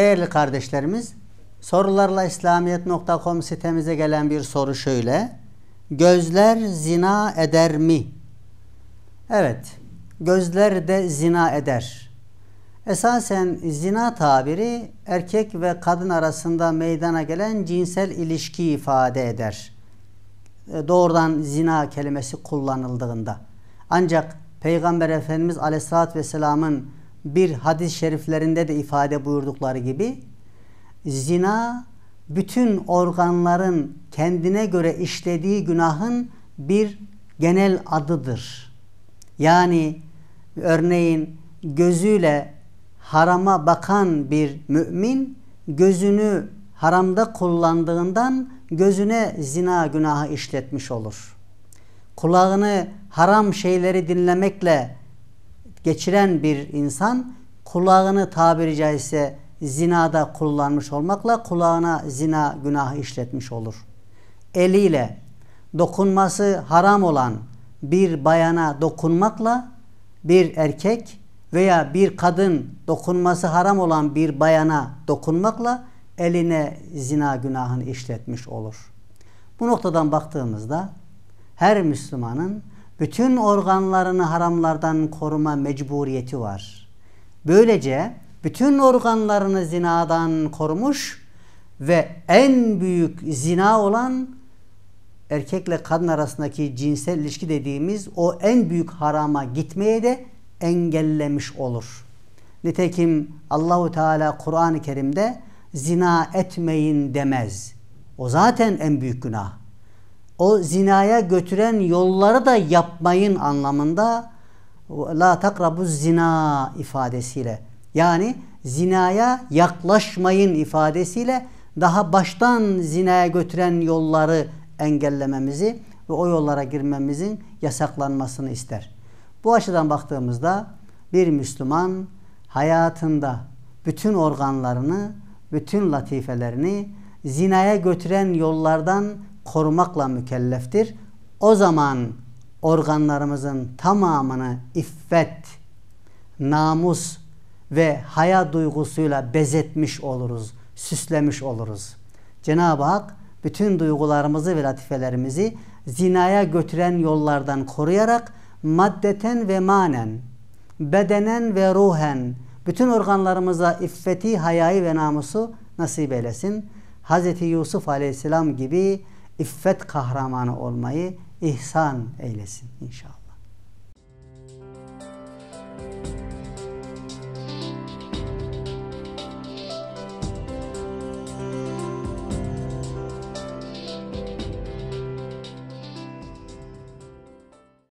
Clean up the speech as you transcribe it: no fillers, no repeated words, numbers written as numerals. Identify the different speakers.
Speaker 1: Değerli kardeşlerimiz, sorularlaislamiyet.com sitemize gelen bir soru şöyle: gözler zina eder mi? Evet, gözler de zina eder. Esasen zina tabiri erkek ve kadın arasında meydana gelen cinsel ilişki ifade eder. Doğrudan zina kelimesi kullanıldığında. Ancak Peygamber Efendimiz Aleyhisselatü Vesselam'ın bir hadis-i şeriflerinde de ifade buyurdukları gibi zina bütün organların kendine göre işlediği günahın bir genel adıdır. Yani örneğin gözüyle harama bakan bir mümin gözünü haramda kullandığından gözüne zina günahı işletmiş olur. Kulağını haram şeyleri dinlemekle geçiren bir insan kulağını tabiri caizse zinada kullanmış olmakla kulağına zina günahı işletmiş olur. Eliyle dokunması haram olan bir bayana dokunmakla bir erkek veya bir kadın dokunması haram olan bir bayana dokunmakla eline zina günahını işletmiş olur. Bu noktadan baktığımızda her Müslümanın bütün organlarını haramlardan koruma mecburiyeti var. Böylece bütün organlarını zinadan korumuş ve en büyük zina olan erkekle kadın arasındaki cinsel ilişki dediğimiz o en büyük harama gitmeye de engellemiş olur. Nitekim Allahu Teala Kur'an-ı Kerim'de zina etmeyin demez. O zaten en büyük günah. O zinaya götüren yolları da yapmayın anlamında la takrabuz zina ifadesiyle, yani zinaya yaklaşmayın ifadesiyle daha baştan zinaya götüren yolları engellememizi ve o yollara girmemizin yasaklanmasını ister. Bu açıdan baktığımızda bir Müslüman hayatında bütün organlarını, bütün latifelerini zinaya götüren yollardan korumakla mükelleftir. O zaman organlarımızın tamamını iffet, namus ve haya duygusuyla bezetmiş oluruz, süslemiş oluruz. Cenab-ı Hak bütün duygularımızı ve latifelerimizi zinaya götüren yollardan koruyarak maddeten ve manen, bedenen ve ruhen bütün organlarımıza iffeti, hayayı ve namusu nasip eylesin. Hz. Yusuf Aleyhisselam gibi iffet kahramanı olmayı ihsan eylesin inşallah.